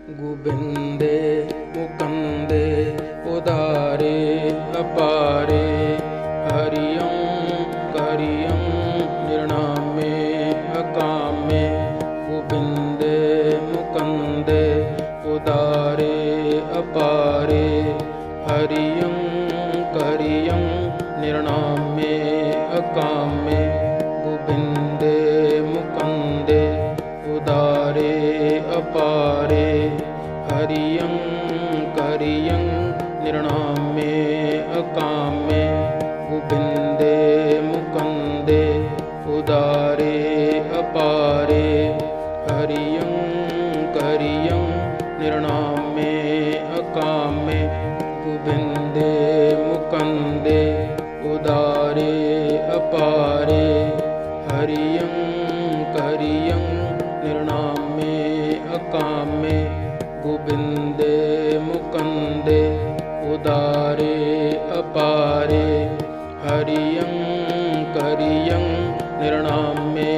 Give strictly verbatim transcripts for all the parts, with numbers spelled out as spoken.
गोबिंदे मुकंदे उदारे अपारे हरियं करियं निर्णामे अकामे गोबिंदे मुकंदे उदारे अपारे हरियं करियं निर्णामे अकामे गोबिंदे मुकंदे उदारे अपारे हरियं करियं निर्णामे अकामे गोबिंदे मुकंदे उदारे अपारे हरियं करियं निर्णामे अकामे गोबिंदे मुकंदे उदारे अपारे हरियं करियं निर्णामे अकामे गोबिंदे मुकंदे उदारे अपारे हरियं करियं निर्णामे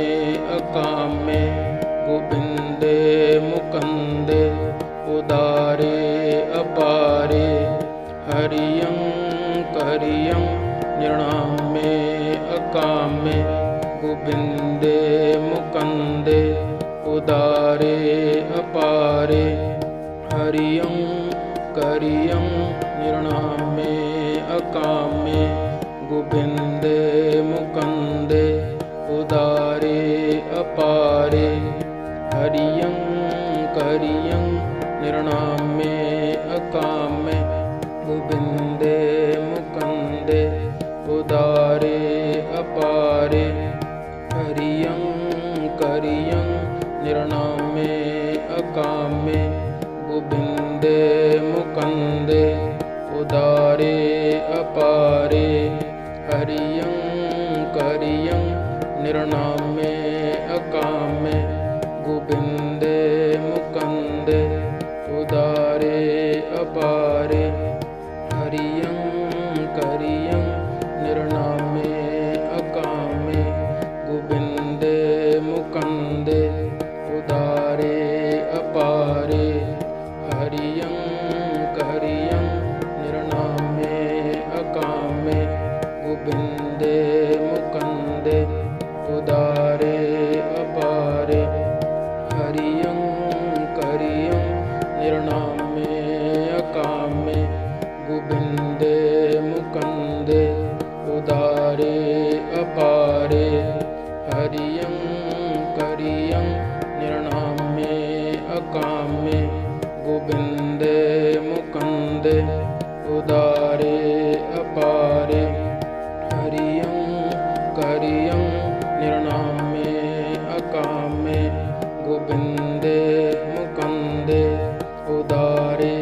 अकामे गोबिंदे मुकंदे उदारे अपारे हरियं करियं निर्णामे अकामे गोबिंदे मुकंदे उदारे अपारे हरियं करियं निर्णामे अकामे गोबिंदे मुकंदे उदारे अपारे हरियं करियं निर्णामे अकामे गोबिंदे मुकंदे उदारे अपारे हरियं करियं निर्णामे अकामे गोबिंदे मुकंदे उदारे अपारे हरियं करियं निर्णामे अकामे गोबिंदे मुकंदे उदारे अपारे हरियं करियं निर्णामे अकामे गोबिंदे मुकंदे उदारे अपारे हरियं करियं निर्णामे अकामे गोबिंदे मुकंदे उदारे अपारे हरियं करियं निर्णामे अकामे गोबिंदे मुकंदे उदारे अपारे हरियं करियं निर्णामे अकामे गोबिंदे मुकंदे उदारे अपारे हरियं करियं निर्णामे अकामे गोबिंदे मुकंदे उदारे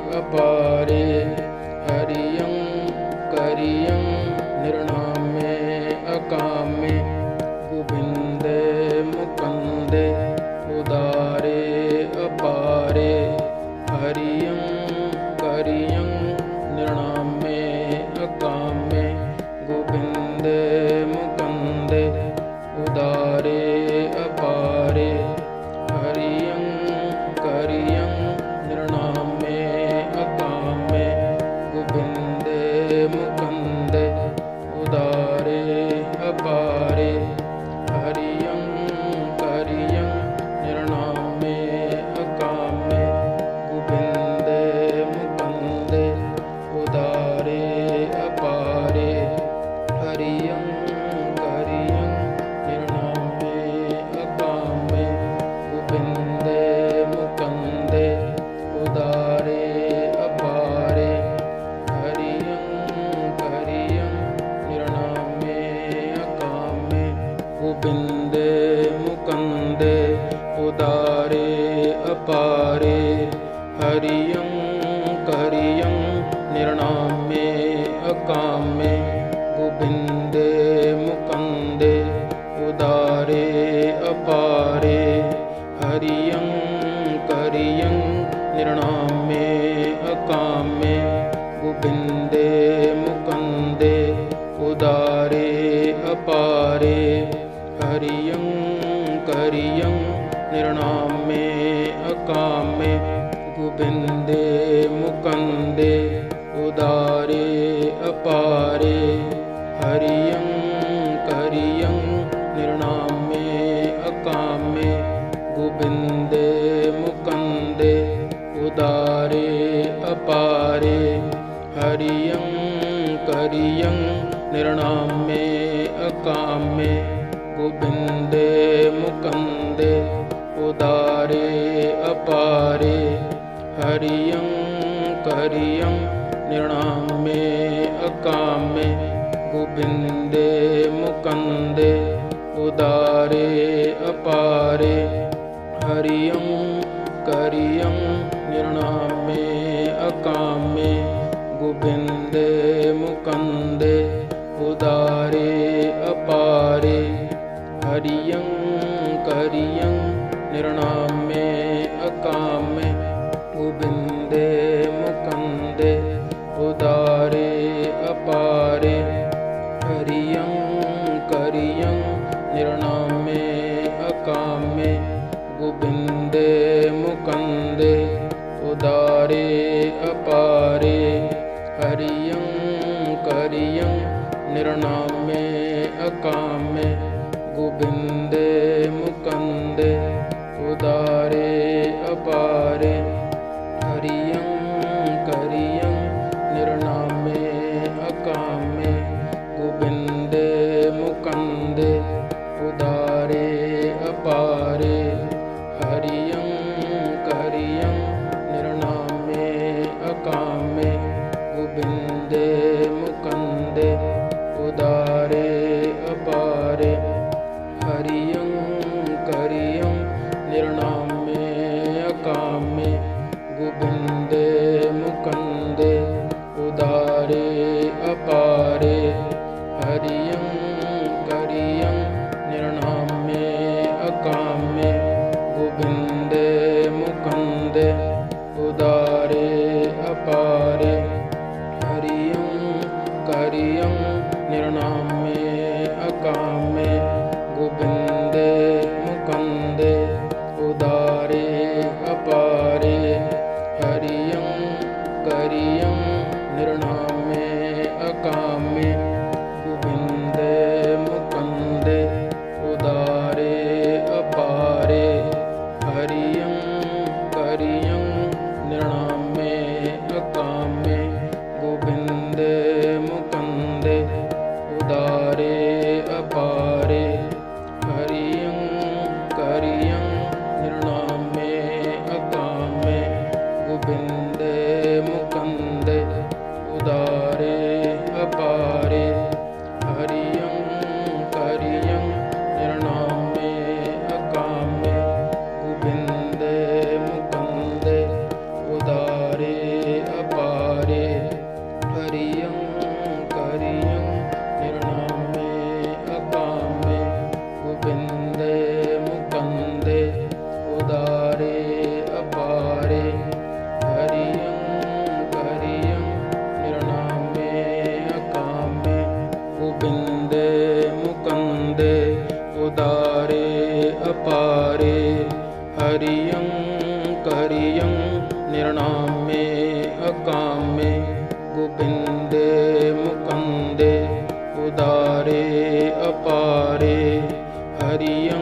अपारे हरियं करियं निर्णामे अकामे गोबिंदे मुकंदे उदारे अपारे हरियं करियं निर्णामे अकामे गोबिंदे मुकंदे उदारे अपारे हरियं करियं निर्णामे अकामे गोबिंदे मुकंदे उदारे अपारे हरियं करियं निर्णामे अकामे गोबिंदे मुकंदे उदारे अपारे हरियं करियं निर्णामे अकामे गोबिंदे मुकंदे उदारे अपारे हरियं करियं निर्णामे अकामे गोबिंदे मुकंदे उदारे अपारे हरियं करियं निर्णामे अकामे गोबिंदे मुकंदे उदारे अपारे हरियं करियं निर्णामे अकामे गोबिंदे मुकंदे उदारे अपारे हरियं करियं निर्णामे अकामे गोबिंदे मुकंदे उदारे अपारे हरियं करियं निर्नामे अकामे गोबिंदे मुकंदे उदारे अपारे हरियं करियं निर्नामे अकामे गोबिंदे मुकंदे उदारे अपारे हरियं करियं निर्नामे अकामे गोबिंदे मुकंदे उदारे अपारे हरियं करियं निर्नामे अकामे गोबिंदे मुकंदे उदारे अपारे हरियं करियं निर्नामे अकामे गोबिंदे मुकंदे उदारे अपारे हरियं करियं निर्नामे अकामे गोबिंदे मुकंदे उदारे अपारे हरियं करियं निर्नामे अकामे गोबिंदे मुकंदे उदारे अपारे हरियं करियं निर्नामे अकामे गोबिंदे मुकंदे उदारे अपारे हरियं करियं निर्नामे अकामे गोबिंदे मुकंदे उदारे अपारे हरियं करियं निर्नामे अकामे गोबिंदे मुकंदे उदारे अपारे हरियं करियं निर्नामे अकामे गोबिंदे मुकंदे उदारे अपारे हरियं करियं निर्नामे अकामे गोबिंदे मुकंदे उदारे अपारे हरियं करियं निर्नामे अकामे गोबिंदे मुकंदे उदारे अपारे हरियं करियं निर्नामे अकामे गोबिंदे मुकंदे उदारे अपारे हरियं करियं निर्नामे अकामे गोबिंदे मुकंदे उदारे अपारे हरियं करियं निर्नामे अकामे गोबिंदे मुकंदे उदारे अपारे हरियं करियं निर्नामे अकामे गोबिंदे मुकंदे उदारे अपारे हरियं करियं निर्नामे अकामे गोबिंदे मुकंदे उदारे अपारे हरियं करियं निर्नामे अकामे गोबिंदे मुकंदे उदारे अपारे हरियं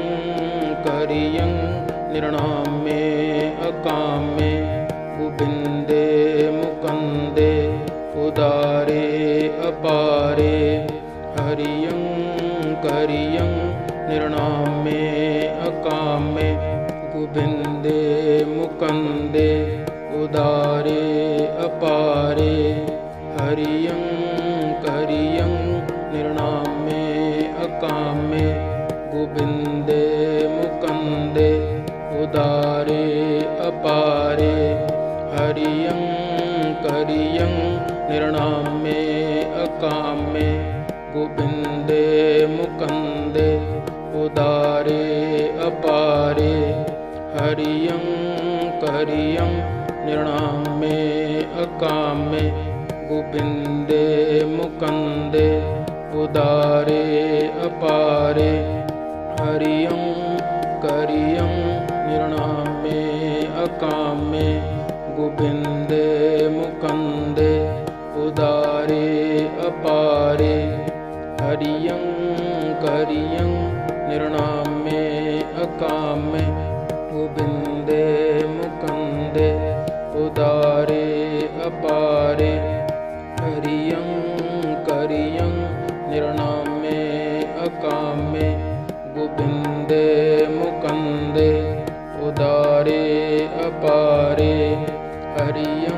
करियं निर्नामे अकामे गोबिंदे मुकंदे उदारे अपारे हरियं करियं निर्नामे अकामे गोबिंदे मुकंदे उदारे अपारे हरियं करियं निर्नामे अकामे गोबिंदे मुकंदे उदारे अपारे हरियं करियं निर्नामे अकामे गोबिंदे मुकंदे उदारे अपारे हरियं करियं निर्नामे अकामे गोबिंदे मुकंदे उदारे अपारे हरियं करियं निर्नामे अकामे गोबिंदे मुकुंदे उदारे अपारे हरियं करियं निर्नामे अकामे गोबिंदे मुकुंदे उदारे अपारे हरियं करियं निर्नामे अकामे गोबिंदे मुकुंदे उदारे अपारे हरियं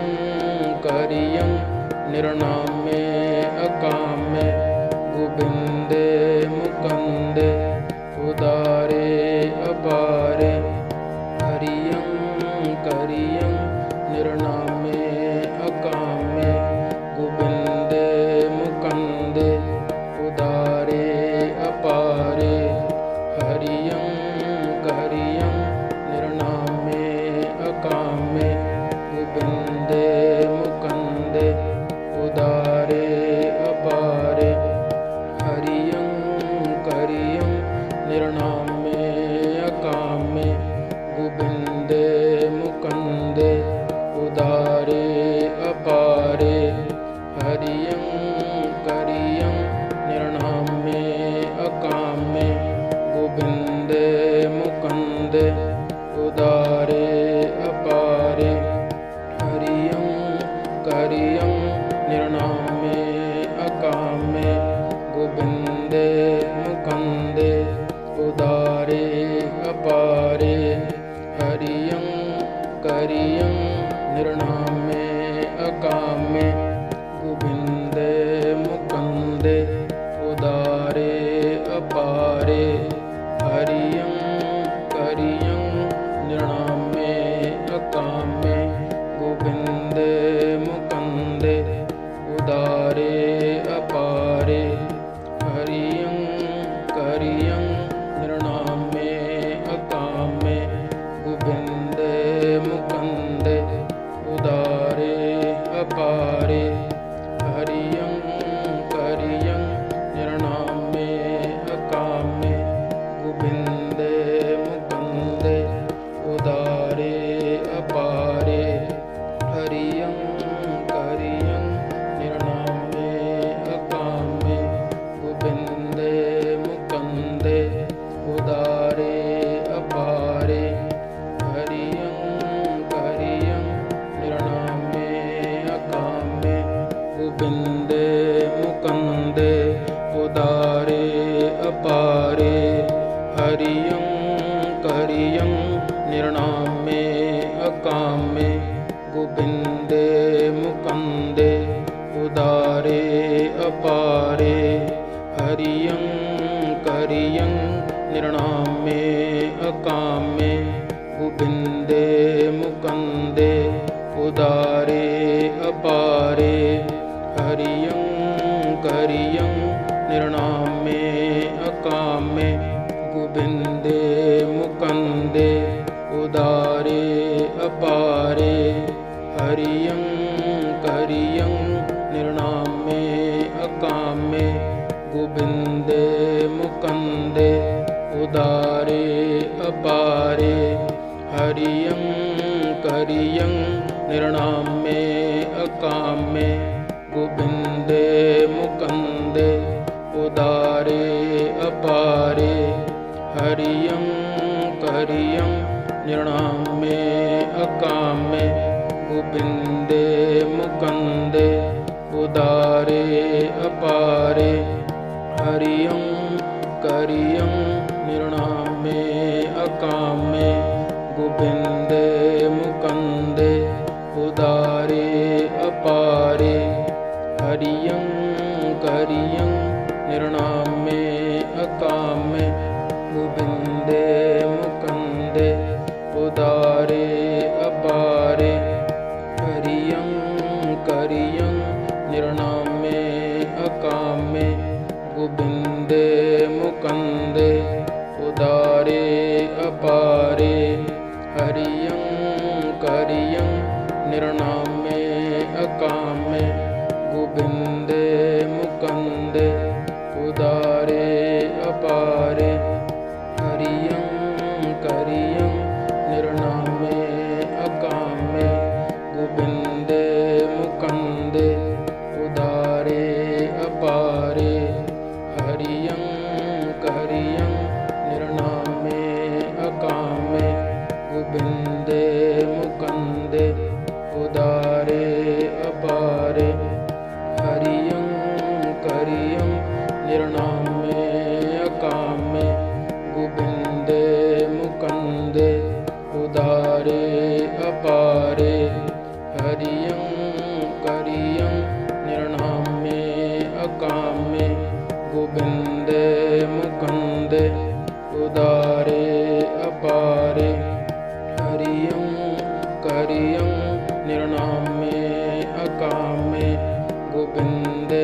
करियं निर्नामे अकामे गोबिंदे मुकुंदे उदारे अपारे हरियं करियं निर्नामे अकामे गोबिंदे मुकुंदे उदारे अपारे हरियं करियं निर्नामे अकामे गोबिंदे मुकुंदे उदारे अपारे हरियं करियं निर्नामे अकामे गोबिंदे मुकुंदे उदारे अपारे हरियं करियं निर्नामे अकामे गोबिंदे मुकुंदे उदारे अपारे हरियं करियं निर्नामे अकामे गोबिंदे मुकुंदे उदारे अपारे हरियं करियं निर्नामे अकामे गोबिंदे मुकुंदे उदारे अपारे हरियं करियं निर्नामे अकामे गोबिंदे मुकुंदे उदारे अपारे हरियं करियं निर्नामे अकामे गोबिंदे मुकुंदे उदारे अपारे हरियं करियं निर्नामे अकामे गोबिंदे मुकुंदे उदारे अपारे हरियं करियं निर्नामे अकामे गोबिंदे मुकुंदे उदारे अपारे हरियं करियं निर्नामे अकामे गोबिंदे मुकुंदे उदारे अपारे हरियं करियं निर्नामे अकामे गोबिंदे मुकुंदे उदारे अपारे हरियं करियं निर्नामे अकामे गोबिंदे मुकुंदे उदारे अपारे हरियं करियं निर्नामे अकामे गोबिंदे मुकुंदे उदारे अपारे हरियं करियं निर्नामे अकामे गोबिंदे मुकुंदे उदारे अपारे हरियं करियं निर्नामे अकामे गोबिंदे मुकुंदे उदारे अपारे हरियं करियं निर्नामे अकामे गोबिंदे मुकुंदे उदारे अपारे हरियं करियं निर्नामे अकामे गोबिंदे मुकुंदे उदारे अपारे हरियं करियं निर्नामे अकामे गोबिंदे मुकुंदे उदारे अपारे हरियं करियं निर्नामे अकामे गोबिंदे मुकुंदे उदारे अपारे हरियं करियं निर्नामे अकामे गोबिंदे मुकुंदे उदारे अपारे हरियं करियं निर्नामे अकामे मुकंदे उदारे अपारे हरियं करियं निर्नामे अकामे गोविंदे मुकंदे उदारे अपारे हरियं करियं निर्नामे अकामे गोविंदे मुकंदे उदारे अपारे हरियं करियं निर्नामे अकामे गोविंदे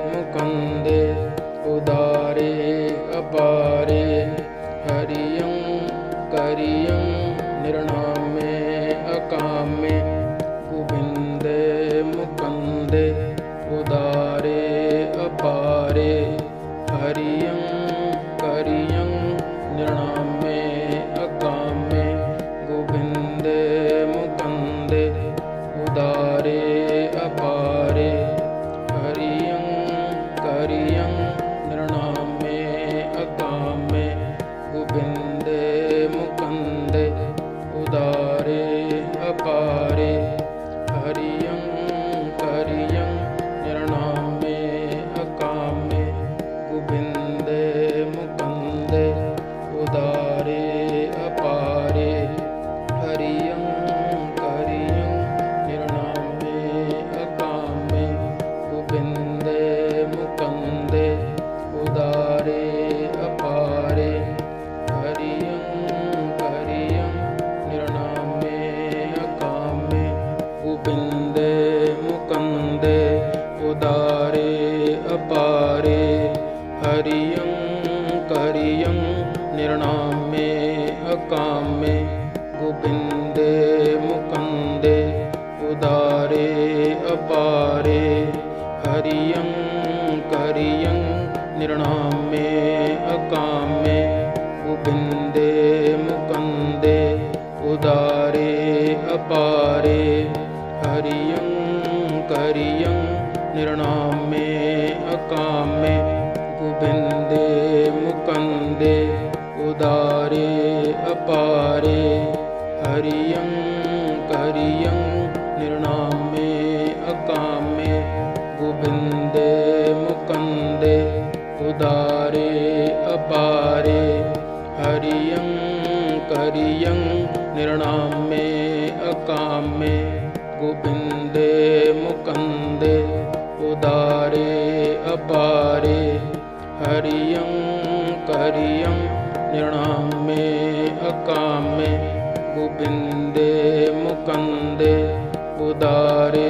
मुकंदे उदारे अपारे हरियं करियं निर्नामे अकामे गोविंदे मुकंदे उदारे अपारे हरियं करियं निर्नामे अकामे गोविंदे मुकंदे उदारे अपारे हरियं करियं निर्नामे अकामे गोविंदे मुकंदे उदारे अपारे हरियं करियं निर्नामे अकामे गोविंदे मुकंदे उदारे अपारे हरियं करियं निर्नामे अकामे गोविंदे मुकंदे उदारे अपारे हरियं करियं निर्नामे अकामे गोविंदे मुकंदे उदारे अपारे हरियं करियं निर्नामे अकामे गोविंदे मुकंदे उदारे अपारे हरियं करियं निर्नामे अकामे गोविंदे मुकंदे उदारे अपारे हरियं करियं निर्नामे अकामे गोविंदे मुकंदे उदारे अपारे हरियं करियं निर्नामे अकामे गोविंदे मुकंदे उदारे अपारे हरियं करियं निर्नामे अकामे गोविंदे मुकंदे उदारे अपारे हरियं करियं निर्नामे अकामे गोविंदे मुकंदे उदारे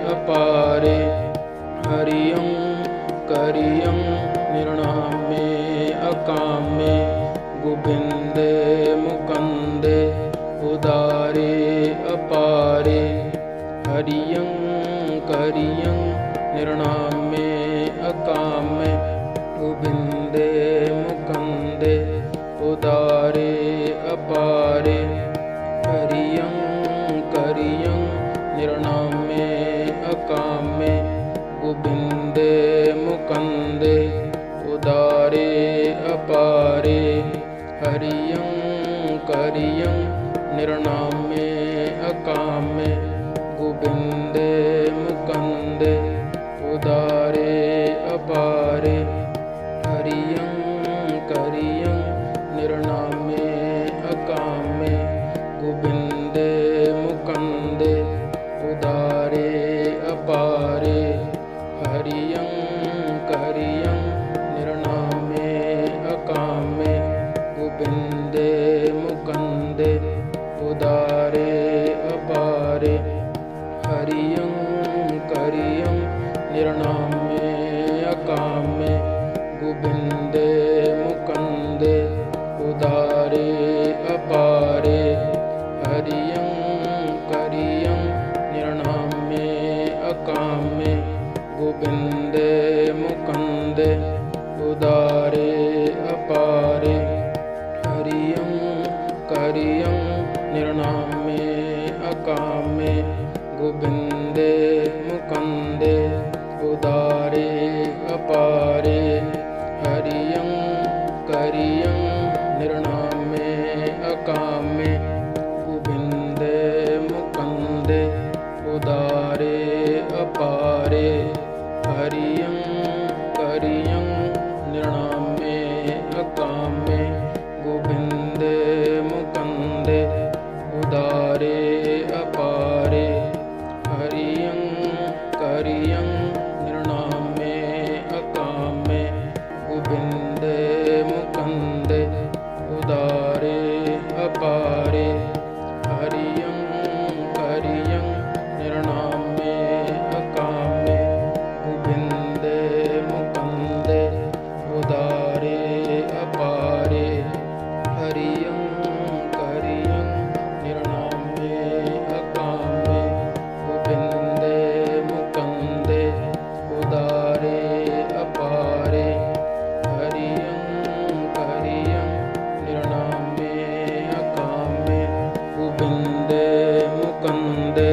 अपारे हरियं करियं निर्नामे अकामे गोविंदे मुकंदे उदारे अपारे हरियं करियं निर्नामे अकामे गोविंदे मुकंदे उदारे अपारे हरियं करियं निर्नामे अकामे गोविंदे मुकंदे उदारे अपारे हरियं करियं निर्नामे अकामे गोविंदे मुकंदे उदारे अपारे हरियं करियं निर्नामे अकामे गोविंदे मुकंदे उदारे अपारे हरियं करियं निर्नामे अकामे गोविंदे मुकंदे उदारे अपारे हरियं करियं निर्नामे अकामे गोविंदे मुकंदे उदारे अपारे हरियं करियं निर्नामे अकामे गोविंदे मुकंदे उदारे अपारे हरियं करियं निर्नामे अकामे गोविंदे मुकंदे उदारे अपारे हरियं करियं निर्नामे अकामे गोविंदे मुकंदे गोबिन्दे उदारे अपारे हरियं करियं निर्णामे अकामे गोविन्दे मुकुन्दे उदारे अपारे हरियं करियं निर्णामे अकामे गोविन्दे मुकुन्दे उदारे अपारे हरियं करियं निर्णामे अकामे गोविन्दे मुकुन्दे उदारे अपारे हरियं करियं निर्णामे अकामे गोविन्दे मुकुन्दे उदारे अपारे हरियं करियं निर्णामे अकामे गोविन्दे मुकुन्दे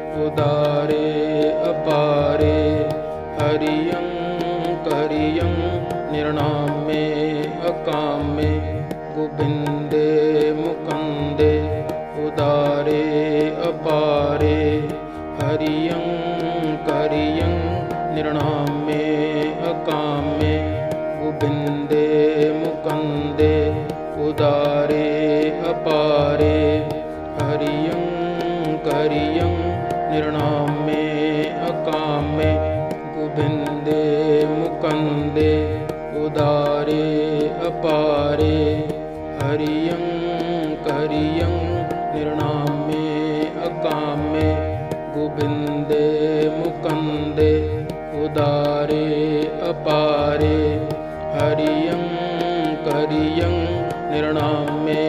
उदारे अपारे हरियं करियं निर्णामे अकामे गोविन्दे मुकुन्दे उदारे अपारे हरियं करियं निर्णामे अकामे गोविन्दे मुकुन्दे उदारे अपारे हरियं करियं निर्णामे अकामे गोविन्दे मुकुन्दे उदारे अपारे हरियं करियं निर्णामे अकामे गोविन्दे मुकुन्दे उदारे अपारे हरियं करियं निर्णामे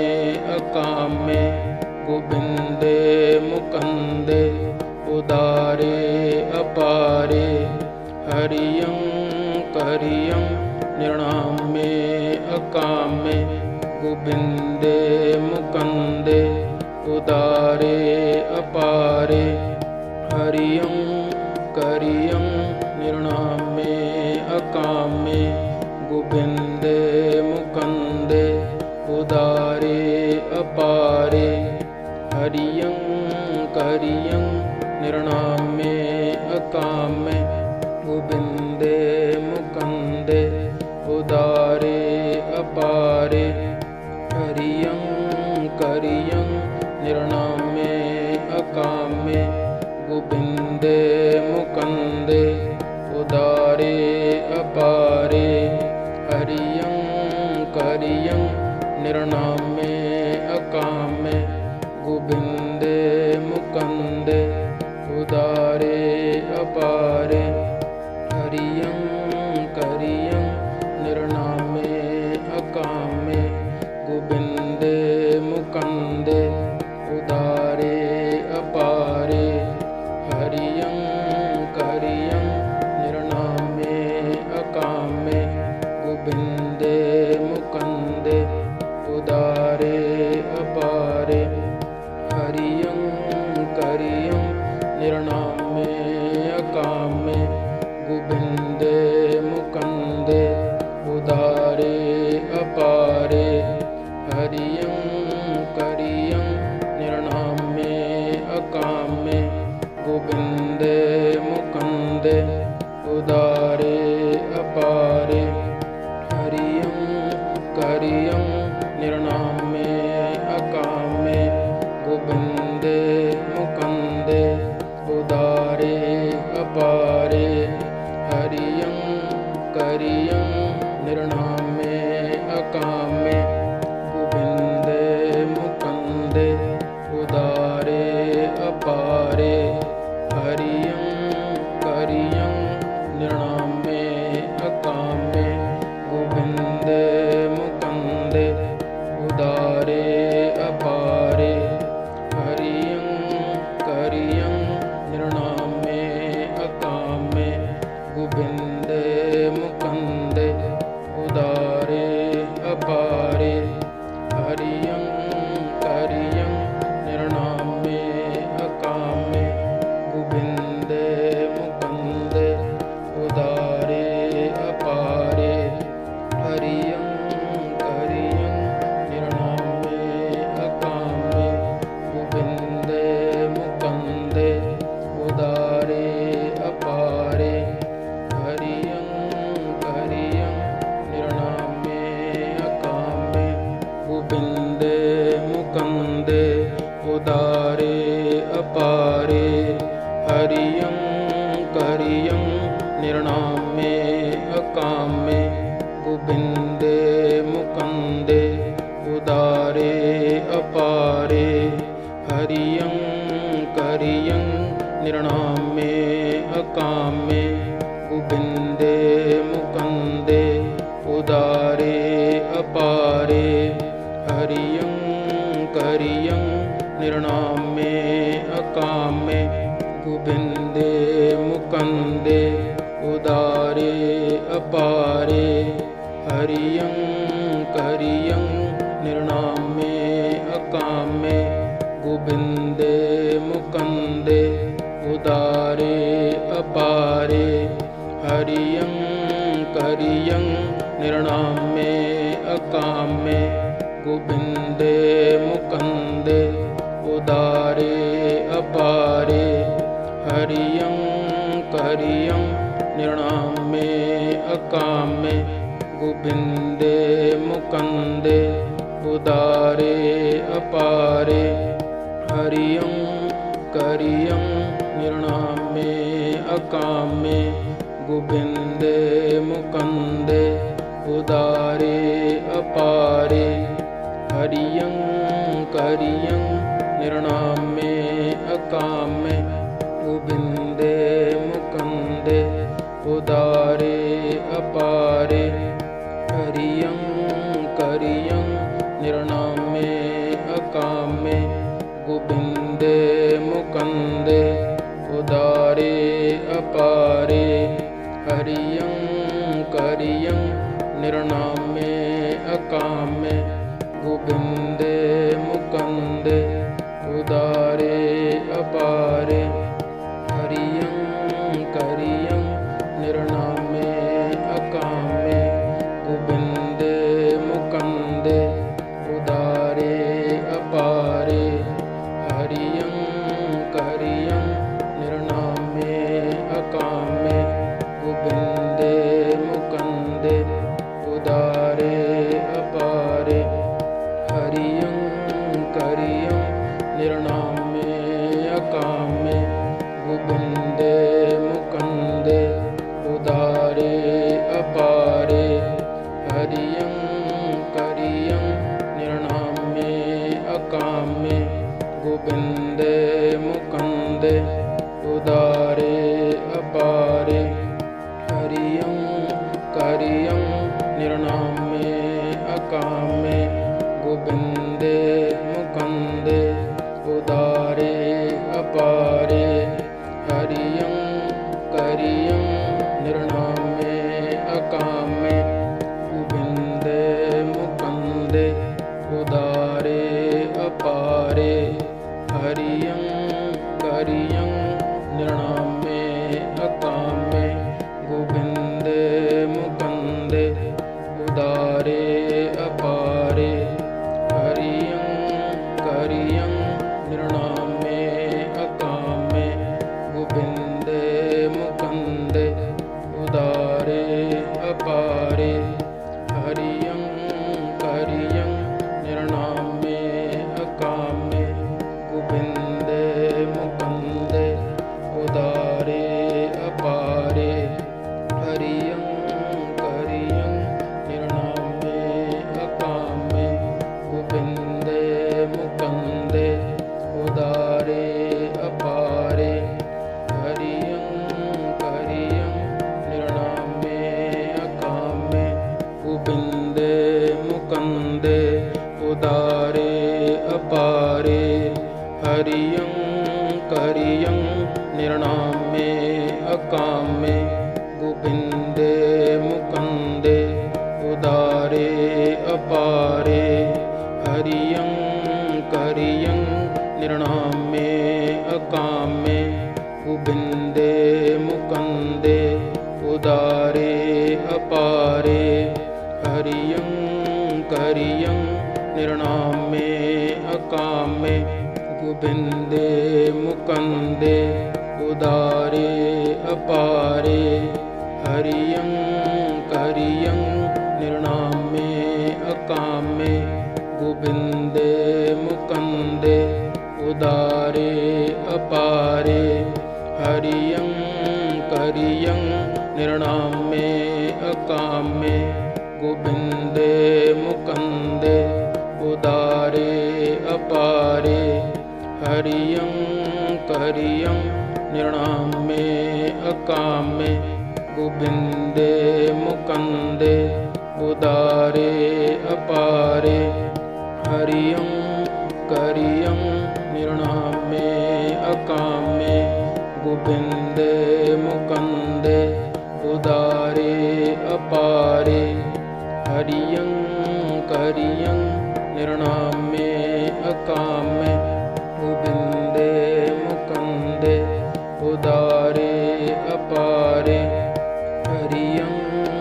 अकामे गोविन्दे मुकुन्दे उदारे अपारे हरियं करियं निर्णामे अकामे गोविन्दे मुकुन्दे उदारे अपारे हरियं करियं निर्णामे अकामे गोविन्दे मुकुन्दे उदारे अपारे हरियं करियं निर्णामे अकामे गोविन्दे मुकुन्दे उदारे अपारे हरियं करियं निर्णामे अकामे गोविन्दे मुकुन्दे उदारे अपारे हरियं करियं निर्णामे अकामे गोविन्दे मुकुन्दे उदारे अपारे हरियं करियं निर्णामे अकामे गोविन्दे मुकुन्दे उदारे अपारे हरियं करियं निर्णामे अकामे गोविन्दे मुकुन्दे उदारे अपारे हरियं करियं निर्णामे अकामे गोविन्दे मुकुन्दे उदारे अपारे हरियं करियं निर्णामे अकामे गोविन्दे मुकुन्दे उदारे अपारे हरियं करियं निर्णामे अकामे गोविन्दे मुकुन्दे उदारे अपारे हरियं करियं निर्णामे अकामे गोविन्दे मुकुन्दे उदारे अपारे हरियं करियं निर्णामे अकामे गोविन्दे मुकुन्दे उदारे अपारे हरियं करियं निर्णामे अकामे गोविन्दे मुकुन्दे उदारे अपारे हरियं करियं निर्णामे अकामे गोविन्दे अपारे हरियं करियं निर्णामे अकामे गोविंदे मुकुंदे उदारे अपारे हरियं करियं निर्णामे अकामे गोविंदे मुकुंदे उदारे अपारे हरियं करियं निर्णामे अकामे गोविंदे मुकुंदे उदारे अपारे हरियं करियं निर्णामे अकामे गोविंदे मुकुंदे उदारे अपारे हरियं करियं निर्णामे अकामे गोविंदे मुकुंदे उदारे अपारे हरियं करियं निर्णामे अकामे गोविंदे मुकुंदे उदारे अपारे हरियं करियं निर्णामे अकामे गोविंदे मुकुंदे उदारे अपारे हरियं करियं निर्णामे अकामे गोविंदे मुकुंदे उदारे अपारे हरियं करियं निर्णामे अकामे गोविंदे मुकुंदे उदारे अपारे हरियं करियं निर्णामे अकामे गोविंदे मुकुंदे उदारे अपारे हरियं करियं निर्णामे अकामे गोविंदे मुकुंदे उदारे अपारे हरियं करियं निर्णामे अकामे गोविंदे मुकुंदे उदारे अपारे हरियं करियं निर्णामे अकामे गोविंदे मुकुंदे उदारे अपारे हरियं करियं निर्णामे अकामे गोविंदे मुकुंदे उदारे अपारे हरियं करियं निर्णामे अकामे गोविंदे मुकुंदे उदारे अपारे हरियं करियं निर्णामे अकामे गोविंदे मुकुंदे उदारे अपारे हरियं करियं निर्णामे अकामे गोविंदे मुकुंदे उदारे अपारे हरियं करियं निर्णामे अकामे गोविंदे मुकुंदे उदारे अपारे हरियं करियं निर्णामे अकामे गोविंदे मुकुंदे उदारे अपारे हरियं करियं निर्णामे अकामे गोविंदे मुकुंदे उदारे अपारे हरियं करियं निर्णामे अकामे गोविंदे मुकुंदे उदारे अपारे हरियं करियं निर्णामे अकामे गोविंदे मुकुंदे उदारे अपारे हरियं करियं निर्णामे अकामे गोविंदे मुकुंदे उदारे अपारे हरियं करियं निर्णामे अकामे गोविंदे मुकुंदे उदारे अपारे हरियं करियं निर्णामे अकामे गोविंदे मुकुंदे उदारे अपारे हरियं करियं निर्णामे अकामे गोविंदे मुकंदे उदारे अपारे हरियं करियं निर्णामे अकामे गोविंदे मुकंदे उदारे अपारे हरियं करियं निर्णामे अकामे गोविंदे मुकंदे उदारे अपारे हरियं करियं निर्णामे अकामे गोविंदे मुकंदे उदारे अपारे हरियं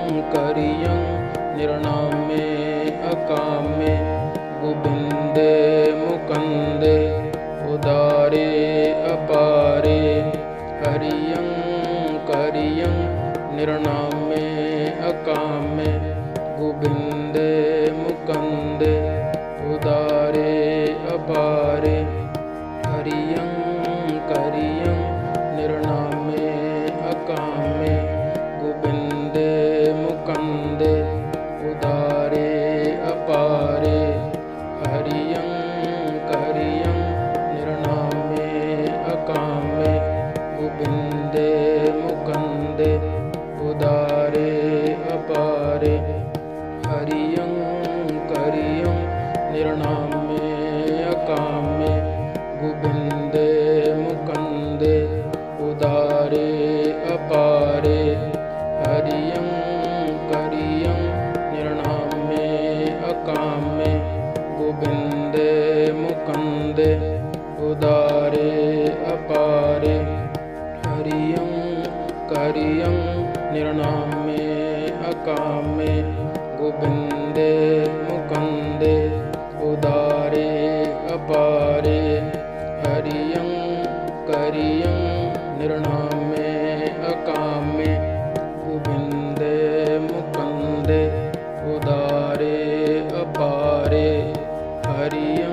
करियं निर्णामे अकामे गोविंदे मुकंदे उदारे अपारे हरियं करियं निर्णामे अकामे गोविंदे मुकंदे उदारे अपारे हरियं करियं निर्णामे अकामे गोविंदे मुकंदे उदारे अपारे हरियं करियं निर्णामे अकामे गोविंदे मुकंदे उदारे अपारे हरियं करियं निर्णामे अकामे गोविंदे मुकंदे उदारे अपारे हरियं करियं निर्णामे अकामे गोविंदे मुकंदे उदारे अपारे हरियं करियं निर्णामे अकामे गोविंदे मुकंदे उदारे अपारे हरियं करियं निर्णामे अकामे गोविंदे मुकंदे उदारे अपारे हरियं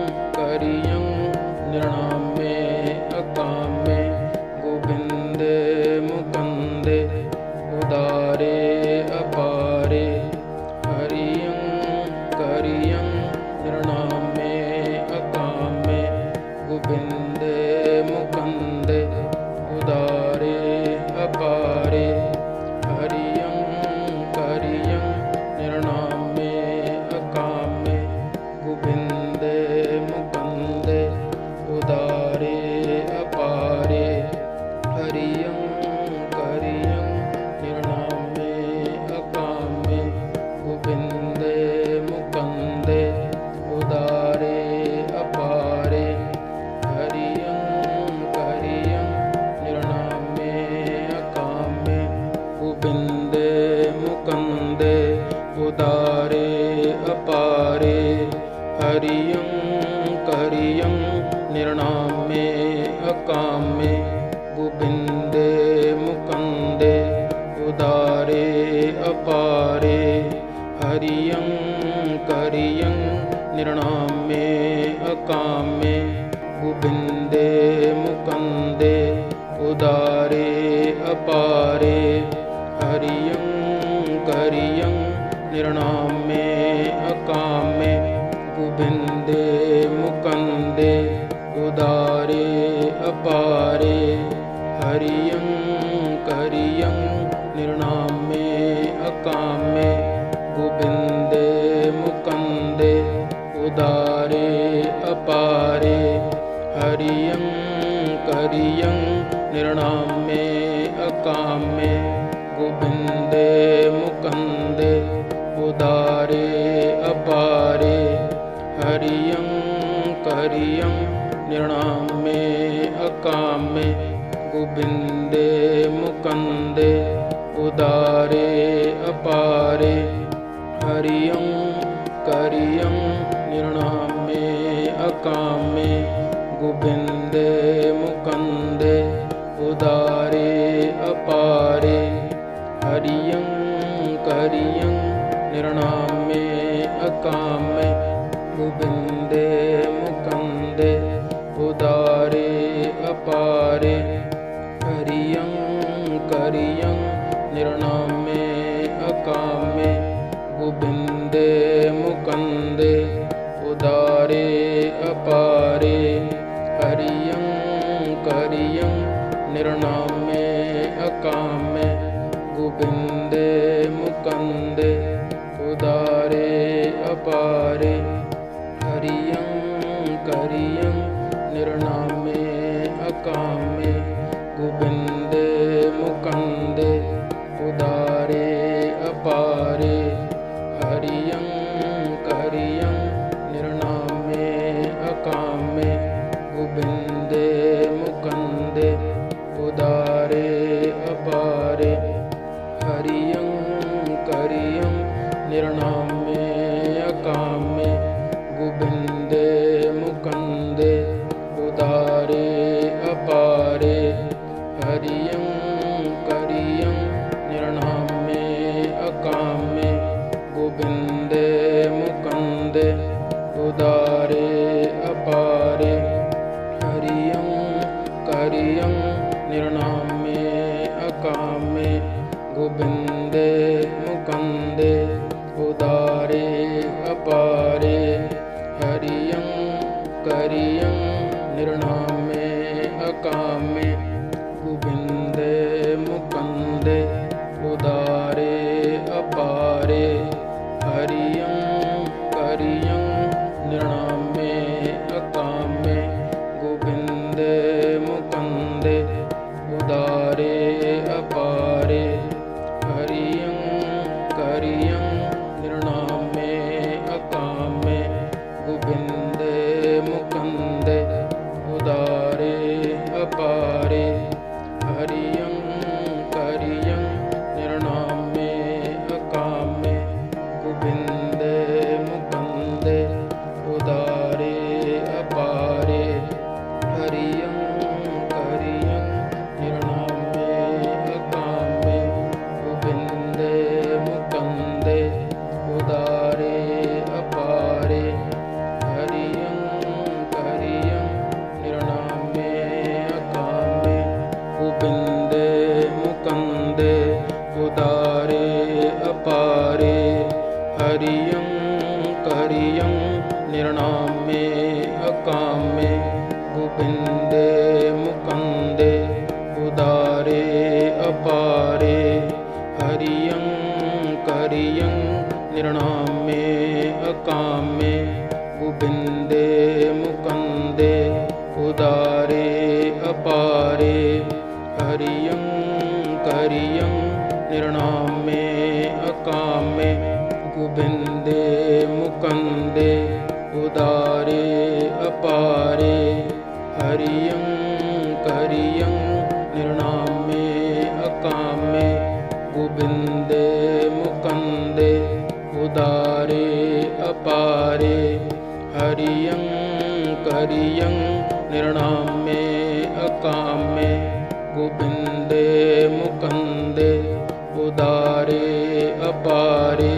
करियं निर्णामे अकामे गोविंदे मुकंदे उदारे अपारे हरियं करियं निर्णामे अकामे गोविंदे मुकंदे उदारे अपारे हरियं करियं निर्णामे अकामे गोविंदे मुकंदे उदारे अपारे हरियं करियं निर्णामे अकामे गोविंदे मुकंदे उदारे अपारे हरियं करियं निर्णामे अकामे गोविंदे मुकंदे उदारे अपारे हरियं करियं निर्णामे अकामे गोविंदे मुकंदे उदारे अपारे हरियं करियं निर्णामे अकामे गोविंदे मुकंदे उदारे अपारे हरियं करियं निर्णामे अकामे गोविंदे मुकंदे उदारे अपारे हरियं करियं निर्णामे अकामे गोविंदे मुकंदे उदारे अपारे हरियं करियं निर्णामे अकामे गोविंदे मुकंदे उदारे अपारे हरियं करियं निर्णामे अकामे गोविंदे मुकंदे उदारे अपारे हरियं करियं निर्णामे अकामे गोविंदे मुकंदे उदारे अपारे हरियं करियं निर्णामे अकामे गोविंदे मुकंदे उदारे करियं निर्णामे अकामे गोविन्दे मुकुन्दे उदारे अपारे हरियं करियं निर्णामे अकामे गोविन्दे मुकुन्दे उदारे अपारे हरियं करियं निर्णामे अकामे गोविन्दे मुकुन्दे उदारे अपारे हरियं करियं निर्णामे अकामे गोविन्दे मुकुन्दे उदारे अपारे हरियं करियं निर्णामे अकामे गोविन्दे मुकुन्दे उदारे अपारे हरियं करियं निर्णामे अकामे गोविन्दे मुकुन्दे उदारे अपारे हरियं करियं निर्णामे अकामे गोविन्दे मुकुन्दे उदारे अपारे हरियं करियं निर्णामे अकामे गोविन्दे मुकुन्दे उदारे अपारे हरियं करियं निर्णामे अकामे गोविन्दे मुकुन्दे उदारे अपारे हरियं करियं निर्णामे अकामे गोविन्दे मुकुन्दे उदारे अपारे हरियं करियं निर्णामे अकामे गोविन्दे मुकुन्दे उदारे अपारे हरियं करियं निर्णामे अकामे गोविन्दे मुकुन्दे उदारे अपारे हरियं करियं निर्णामे अकामे गोविन्दे मुकुन्दे उदारे अपारे हरियं करियं निर्णामे अकामे गोविन्दे मुकुन्दे उदारे अपारे हरियं करियं निर्णामे अकामे गोविन्दे मुकुन्दे उदारे अपारे हरियं करियं निर्णामे अकामे गोविन्दे मुकुन्दे उदारे अपारे हरियं करियं निर्णामे अकामे गोविन्दे मुकुन्दे उदारे अपारे हरियं करियं निर्णामे अकामे गोविन्दे मुकुन्दे उदारे अपारे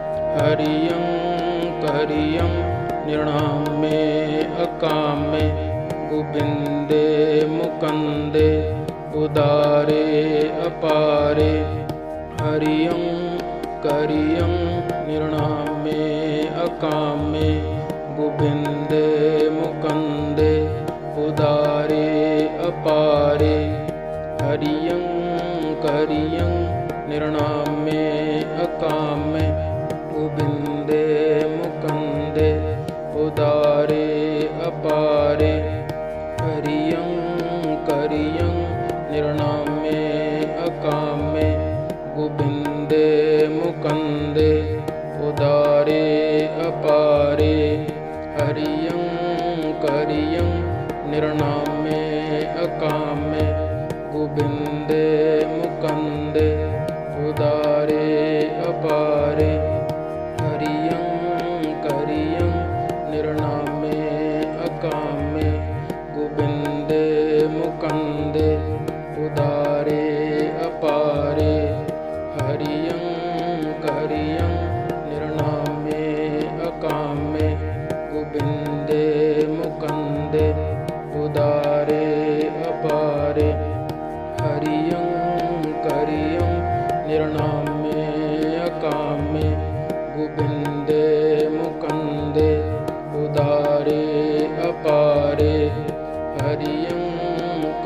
हरियं करियं निर्णामे अकामे गोविन्दे मुकुन्दे उदारे अपारे हरियं करियं निर्णामे अकामे गोविन्दे मुकुन्दे उदारे अपारे हरियं करियं निर्णामे अकामे गोविन्दे मुकुन्दे उदारे अपारे हरियं करियं निर्णामे अकामे गोविन्दे मुकुन्दे उदारे अपारे हरियं करियं निर्णामे अकामे गोविन्दे मुकुन्दे उदारे अपारे हरियं करियं निर्णामे अकामे गोविन्दे मुकुन्दे उदारे अपारे हरियं करियं निर्णामे अकामे गोविन्दे मुकुन्दे उदारे अपारे हरियं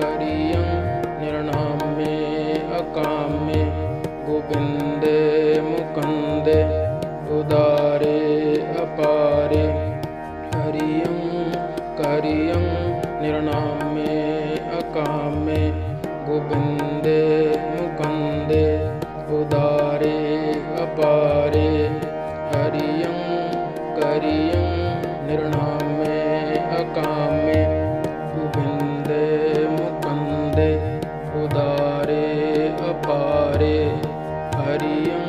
करियं निर्नामे अकामे गोविन्दे मुकुन्दे उदारे अपारे हरियं करियं निर्नामे अकामे गोविन्दे मुकुन्दे उदारे अपारे हरियं करियं निर्नामे अकामे गोविन्दे मुकुन्दे उदारे अपारे हरियं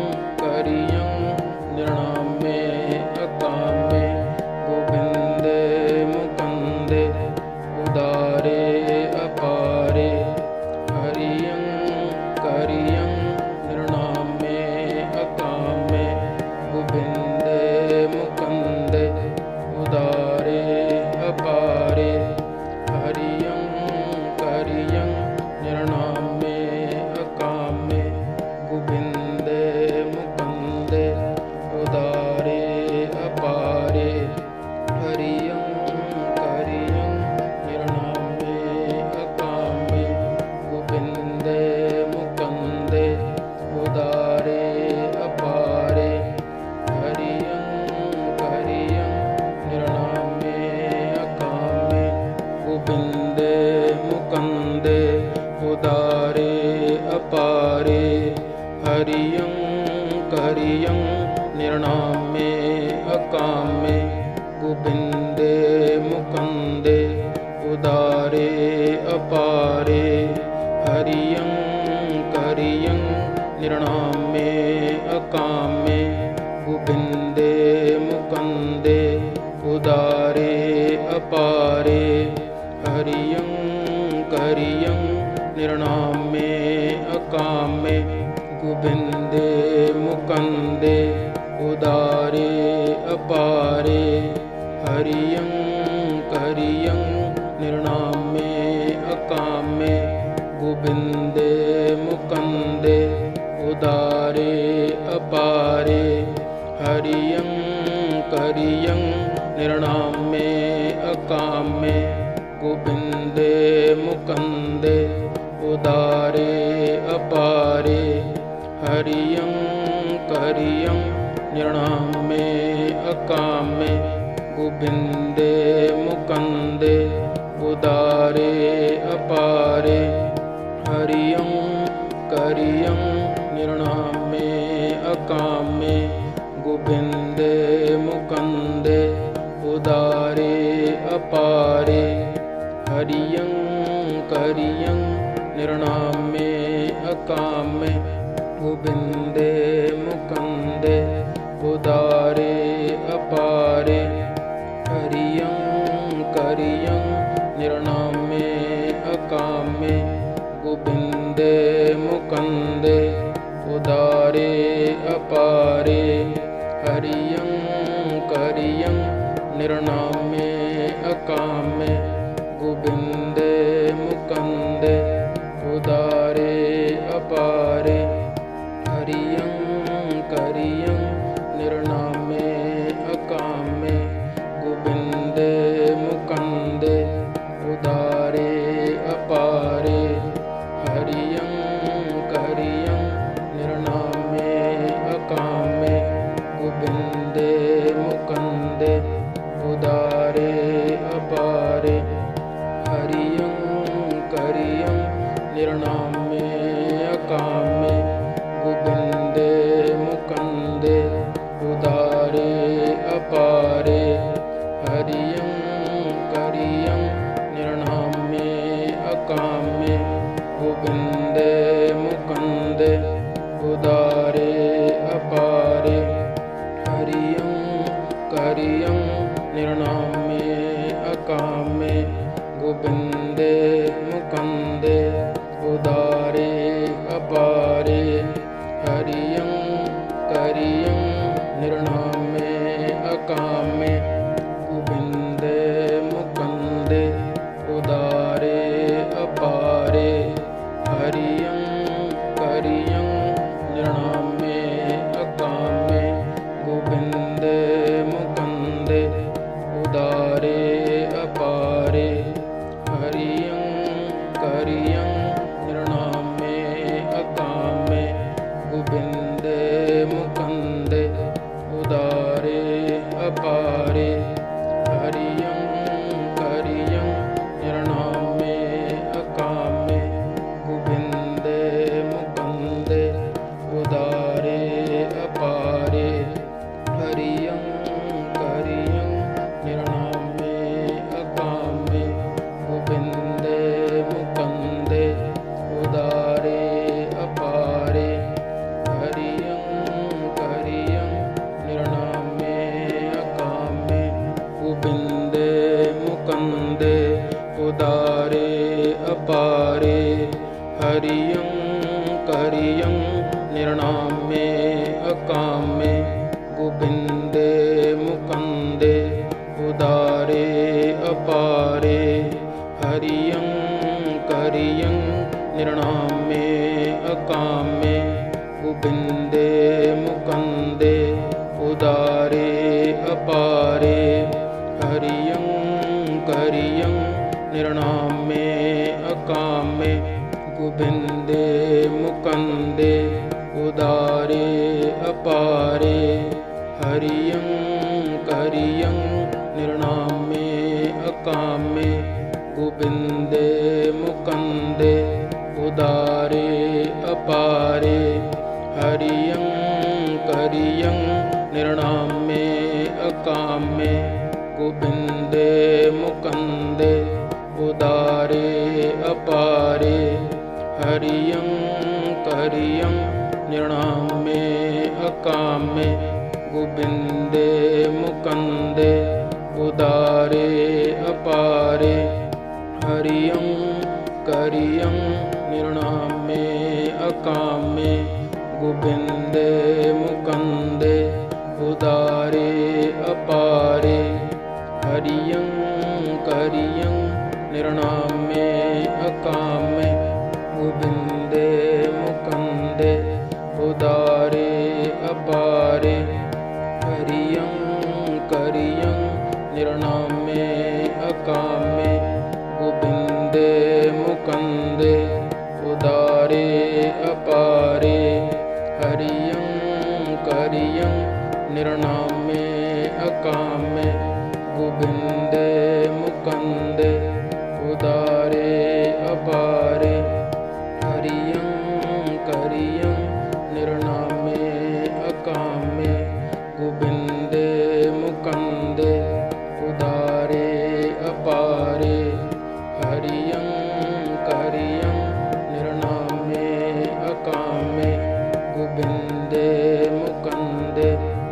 करियं निर्नामे अकामे गोविन्दे मुकुन्दे उदारे अपारे हरियं करियं निर्नामे अकामे गोविन्दे मुकुन्दे उदारे अपारे हरियं करियं निर्नामे अकामे गोविन्दे मुकुन्दे उदारे अपारे हरियं करियं निर्नामे अकामे गोविन्दे मुकुन्दे उदारे अपारे हरियं करियं निर्नामे अकामे गोविन्दे मुकुन्दे उदारे अपारे हरियं करियं निर्नामे अकामे गोविन्दे मुकुन्दे उदारे अपारे हरियं करियं निर्नामे अकामे गोविन्दे मुकुन्दे उदारे अपारे हरियं करियं निर्नामे अकामे गोविन्दे मुकुन्दे उदारे अपारे हरियं करियं निर्नामे अकामे गोविन्दे मुकुन्दे उदारे अपारे हरियं करियं निर्नामे अकामे गोविन्दे मुकुन्दे उदारे अपारे हरियं करियं निर्नामे अकामे गोविन्दे मुकुन्दे उदारे अपारे हरियं करियं निर्नामे अकामे गोविन्दे मुकुन्दे उदारे अपारे हरियं करियं निर्नामे अकामे गोविन्दे मुकुन्दे उदारे अपारे हरियं करियं निर्नामे अकामे गोविन्दे मुकुन्दे उदारे अपारे हरियं करियं निर्नामे अकामे गोविन्दे मुकुन्दे उदारे अपारे हरियं करियं निर्नामे अकामे गोविन्दे मुकुन्दे उदारे अपारे हरियं करियं निर्नामे अकामे गोविन्दे मुकुन्दे उदारे अपारे हरियं करियं निर्नामे अकामे गोविन्दे मुकुन्दे उदारे अपारे हरियं करियं निर्नामे अकामे गोविन्दे मुकुन्दे उदारे अपारे हरियं करियं निर्नामे अकामे गोविन्दे मुकुन्दे उदारे अपारे हरियं करियं निर्नामे अकामे गोविन्दे मुकुन्दे उदारे अपारे हरियं करियं निर्नामे अकामे गोविन्दे मुकुन्दे उदारे अपारे हरियं करियं निर्णामे अकामे गोविन्दे मुकुन्दे उदारे अपारे हरियं करियं निर्णामे अकामे गोविन्दे मुकुन्दे उदारे अपारे हरियं करियं निर्णामे अकामे गोविन्दे मुकुन्दे उदारे अपारे हरियं करियं निर्णामे अकामे गोविन्दे मुकुन्दे उदारे अपारे हरियं करियं निर्णामे अकामे गोविन्दे मुकुन्दे उदारे अपारे हरियं करियं निर्णामे अकामे गोविन्दे मुकुन्दे उदारे अपारे हरियं करियं निर्णामे अकामे गोविन्दे मुकुन्दे उदारे अपारे हरियं करियं निर्णामे अकामे गोविन्दे मुकुन्दे उदारे अपारे हरियं करियं निर्णामे अकामे गोविन्दे मुकुन्दे उदारे अपारे हरियं करियं निर्णामे अकामे गोविन्दे मुकुन्दे उदारे अपारे हरियं करियं निर्णामे अकामे गोविन्दे मुकुन्दे उदारे अपारे हरियं करियं निर्णामे अकामे गोविन्दे मुकुन्दे उदारे अपारे हरियं करियं निर्णामे अकामे गोविन्दे मुकुन्दे उदारे अपारे हरियं करियं निर्णामे अकामे गोविन्दे मुकुन्दे उदारे अपारे हरियं करियं निर्णामे अकामे गोविन्दे मुकुन्दे उदारे अपारे हरियं करियं निर्णामे अकामे गोविन्दे मुकुन्दे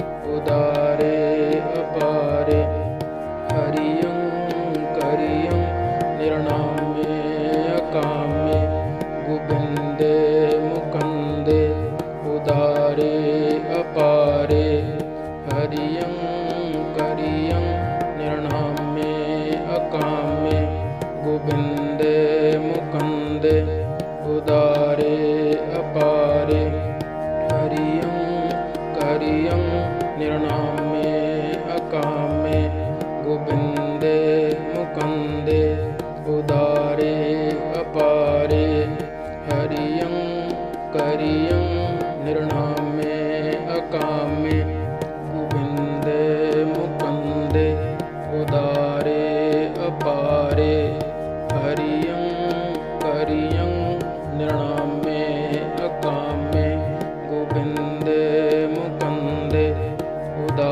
उदारे अपारे हरियं करियं निर्णामे अकामे गोविन्दे मुकुन्दे उदारे अपारे हरियं करियं निर्णामे अकामे गोविन्दे मुकुन्दे उदारे अपारे हरियं करियं निर्णामे अकामे गोविन्दे मुकुन्दे उदारे अपारे हरियं करियं निर्णामे अकामे गोविन्दे मुकुन्दे उदारे अपारे हरियं करियं निर्णामे अकामे गोविन्दे मुकुन्दे उदारे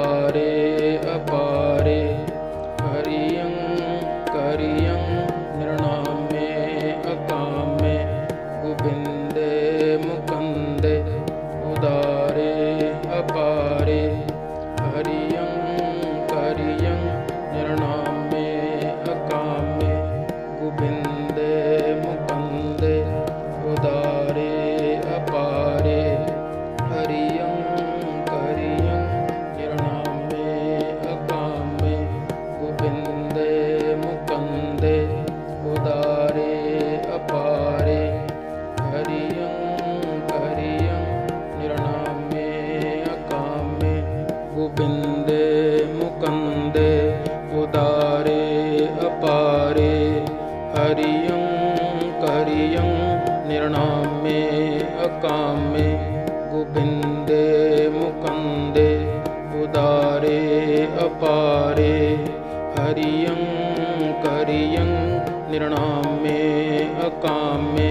निर्णामे अकामे गोविंदे मुकुंदे उदारे अपारे हरियं करियं निर्णामे अकामे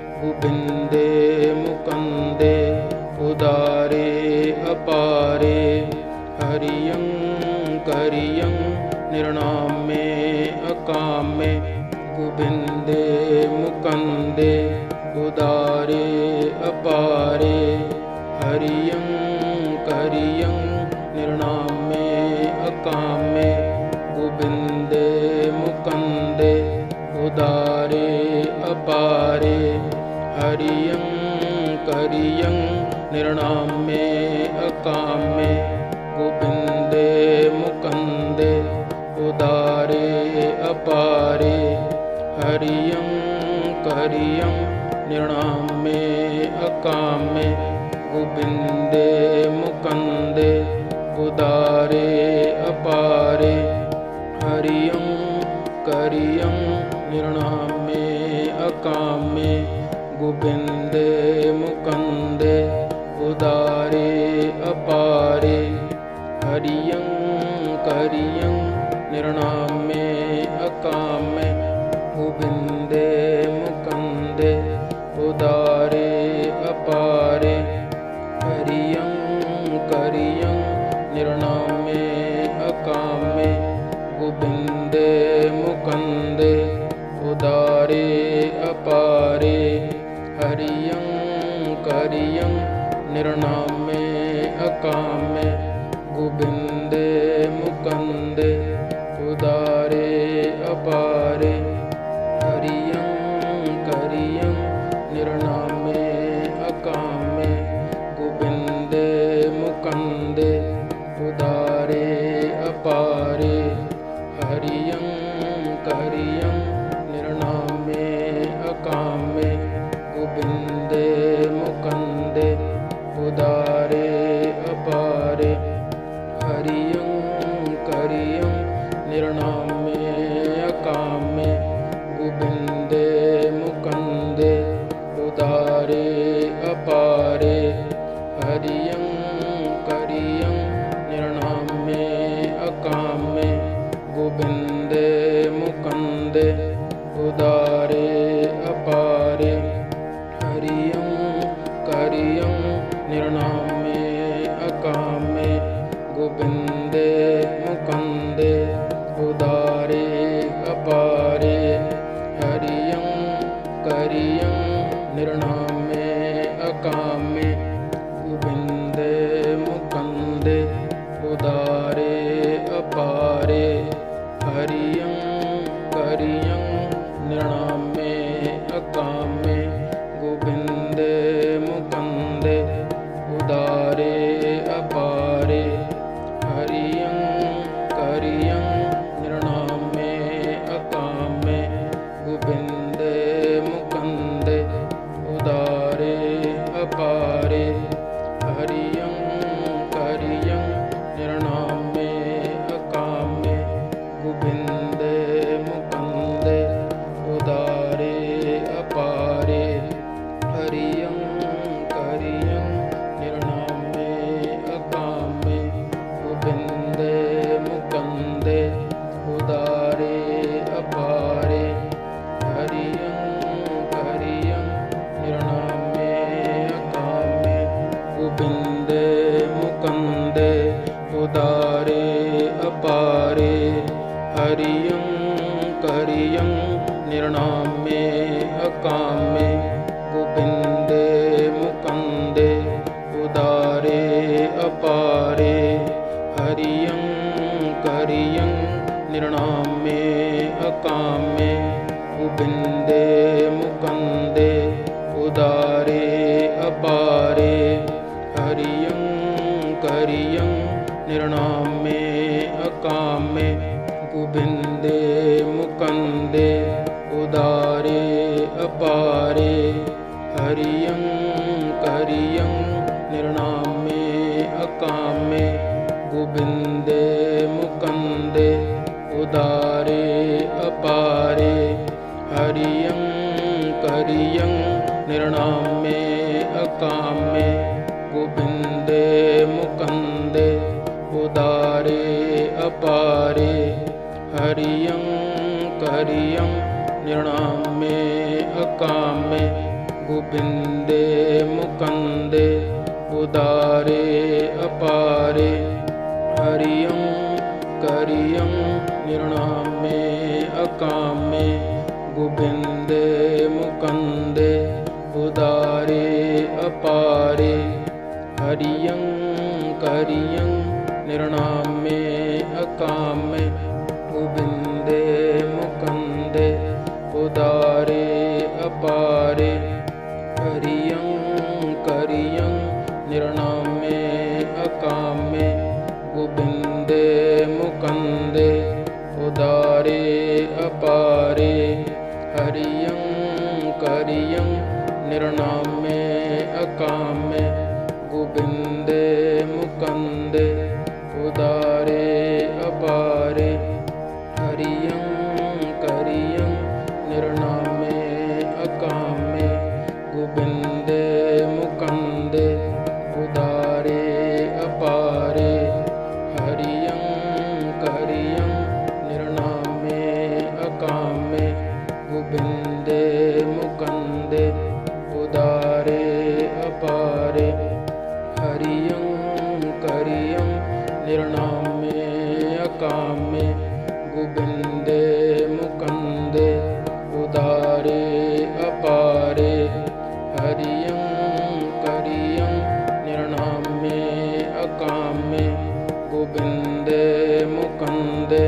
गोविंदे मुकुंदे उदारे अपारे हरियं करियं निर्णामे अकामे गोविंदे मुकुंदे उदारे अपारे हरियं करियं निर्णामे अकामे गोविंदे मुकुंदे उदारे अपारे हरियं करियं निर्णामे अकामे गोविंदे मुकुंदे उदारे अपारे हरियं करियं निर्णामे अकामे गोविंदे मुकुंदे उदारे अपारे हरियं करियं निर्णामे अकामे गोविंदे मुकुंदे उदारे अपारे हरियं करियं निर्णामे अकामे गोविंदे मुकुंदे उदारे अपारे हरियं करियं निर्णामे अकामे गोविंदे मुकुंदे उदारे अपारे हरियं करियं निर्णामे अकामे गोविंदे मुकुंदे उदारे अपारे हरियं करियं निर्णामे अकामे गोविंदे मुकुंदे उदारे अपारे हरियं करियं निर्णामे अकामे गोविंदे मुकुंदे उदारे अपारे हरियं करियं निर्णामे अकामे गोविंदे मुकुंदे उदारे अपारे हरियं करियं निर्णामे अकामे गोविंदे मुकुंदे उदारे अपारे हरियं करियं निर्णामे अकामे गोविंदे मुकुंदे उदारे अपारे हरियं करियं निर्णामे अकामे गोविंदे मुकुंदे उदारे अपारे हरियं करियं निर्णामे अकामे गोविंदे मुकुंदे उदारे अपारे हरियं करियं निर्णामे अकामे गोविंदे मुकुंदे उदारे अपारे हरियं करियं निर्णामे अकामे गोविंदे मुकुंदे उदारे अपारे हरियं करियं निर्णामे अकामे गोविंदे मुकुंदे उदारे अपारे हरियं करियं निर्णामे अकामे गोविंदे मुकुंदे उदारे अपारे हरियं करियं निर्णामे अकामे गोविंदे मुकुंदे उदारे अपारे हरियं करियं निर्णामे अकामे गोविंदे मुकुंदे उदारे अपारे हरियं करियं निर्णामे अकामे गोविंदे मुकुंदे उदारे अपारे हरियं करियं निर्णामे अकामे गोविंदे मुकुंदे उदारे अपारे हरियं करियं निर्णामे अकामे गोविंदे मुकंदे उदारे अपारे हरियं करियं निर्णामे अकामे गोविंदे मुकंदे उदारे अपारे हरियं करियं निर्णामे अकामे गोविंदे मुकंदे उदारे अपारे हरियं करियं निर्णामे अकामे गोविंदे मुकंदे उदारे अपारे हरियं करियं निर्णामे अकामे गोविंदे मुकंदे उदारे अपारे हरियं करियं निर्णामे अकामे गोविंदे मुकंदे उदारे अपारे हरियं करियं निर्णामे अकामे गोविंदे मुकंदे उदारे अपारे हरियं करियं निर्णामे अकामे गोविंदे मुकंदे उदारे अपारे हरियं करियं निर्णामे अकामे गोविंदे मुकंदे उदारे अपारे हरियं करियं निर्णामे अकामे गोविंदे मुकंदे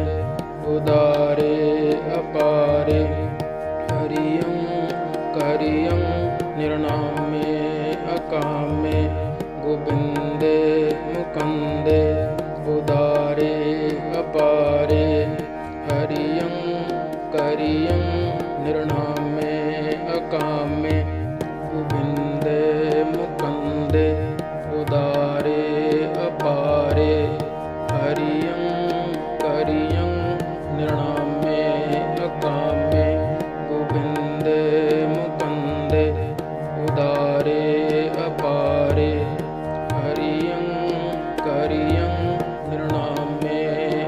उदारे अपारे हरियं करियं निर्णामे अकामे गोविंदे मुकंदे उदारे अपारे हरियं करियं निर्णामे अकामे गोविंदे मुकंदे उदारे अपारे हरियं करियं निर्णामे अकामे गोविंदे मुकंदे उदारे अपारे हरियं करियं निर्णामे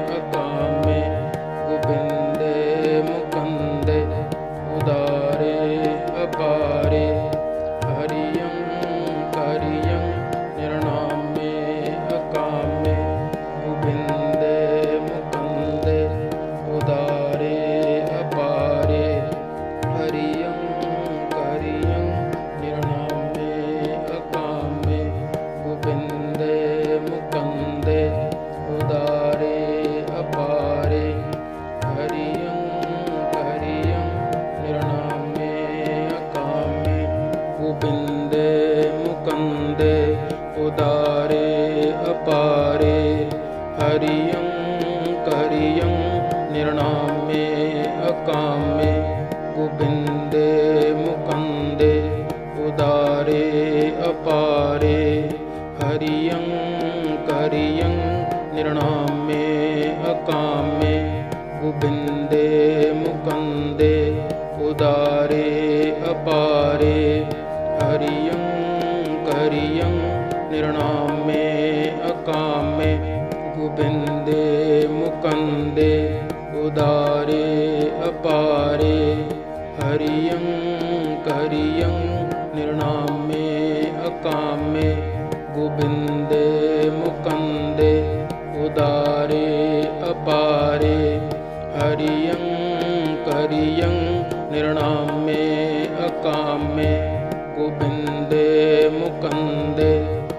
अकामे गोविंदे मुकंदे उदारे अपारे हरियं करियं निर्णामे अकामे गोविंदे मुकंदे उदारे अपारे हरियं करियं निर्णामे अकामे गोविंदे मुकंदे उदारे अपारे हरियं करियं निर्णामे अकामे गोविंदे मुकंदे उदारे अपारे हरियं करियं निर्णामे अकामे गोविंदे मुकंदे उदारे अपारे हरियं करियं निर्णामे अकामे गोविंदे मुकंदे उदारे अपारे हरियं करियं निर्णामे अकामे गोविंदे मुकंदे उदारे अपारे हरियं करियं निर्णामे अकामे गोविंदे मुकंदे उदारे अपारे हरियं करियं निर्णामे अकामे गोविंदे मुकंदे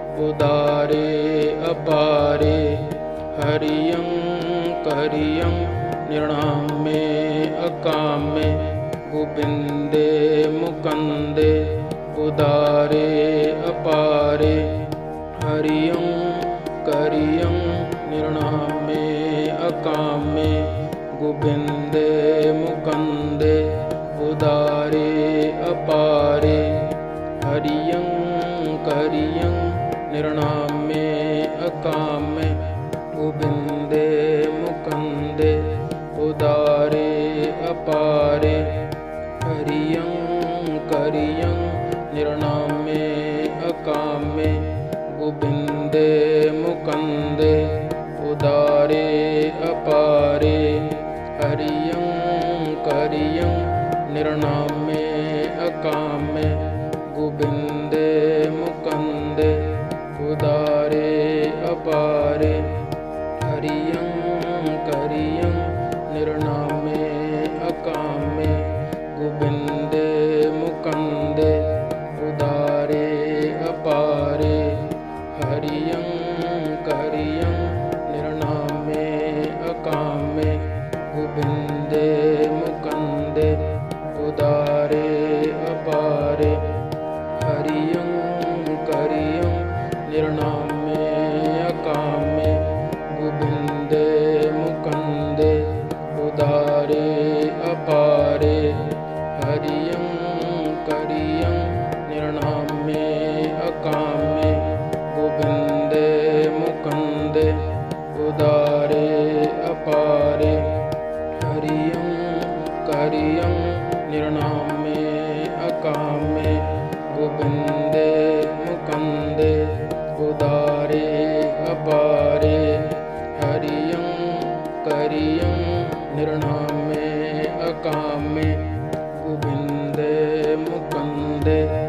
उदारे अपारे हरियं करियं निर्णामे अकामे गोविंदे मुकंदे उदारे अपारे हरियं करियं निर्णामे अकामे गोविंदे मुकंदे उदारे अपारे हरियं करियं निर्णामे अकामे गोविंदे मुकंदे उदारे अपारे हरियं करियं निर्णामे अकामे गोविन्दे मुकुन्दे उदारे अपारे हरियं करियं निर्णामे अकामे गोविन्दे मुकुन्दे उदारे अपारे हरियं करियं निर्णामे अकामे गोविन्दे मुकुन्दे उदारे अपारे हरियं करियं निर्णामे अकामे गोविन्दे मुकुन्दे उदारे अपारे हरियं करियं निर्णामे अकामे गोविन्दे मुकुन्दे उदारे अपारे हरियं करियं निर्णामे अकामे गोविन्दे मुकुन्दे उदारे अपारे हरियं करियं निर्णामे अकामे गोविन्दे मुकुन्दे उदारे अपारे हरियं करियं निर्णामे अकामे गोविन्दे मुकुन्दे